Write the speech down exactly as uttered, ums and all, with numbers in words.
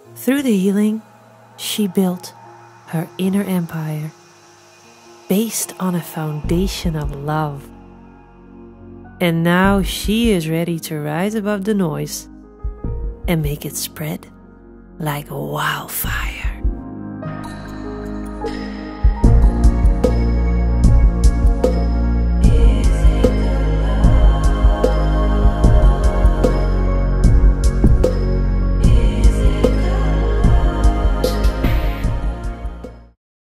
Through the healing, she built her inner empire based on a foundation of love. And now she is ready to rise above the noise and make it spread like wildfire.